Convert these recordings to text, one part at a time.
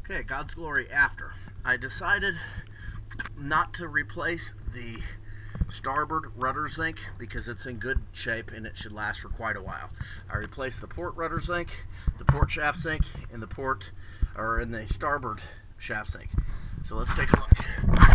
Okay, God's glory after. I decided not to replace the starboard rudder zinc because it's in good shape and it should last for quite a while. I replaced the port rudder zinc, the port shaft zinc, and the starboard shaft zinc. So let's take a look.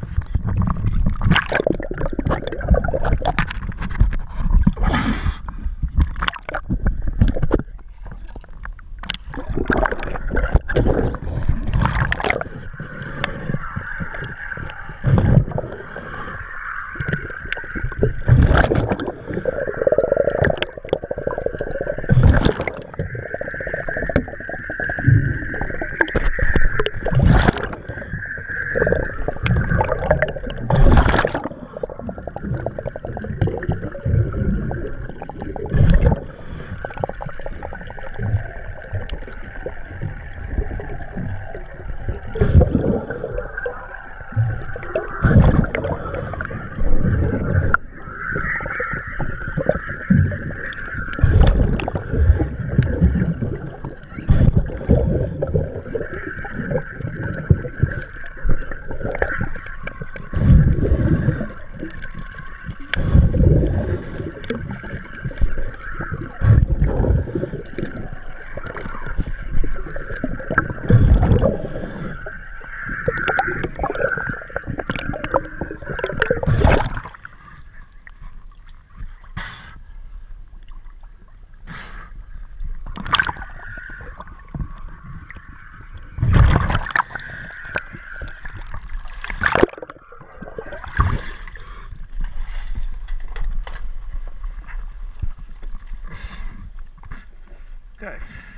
Okay.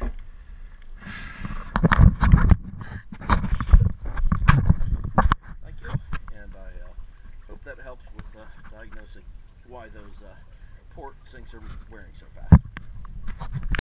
Thank you, and I hope that helps with diagnosing why those port sinks are wearing so fast.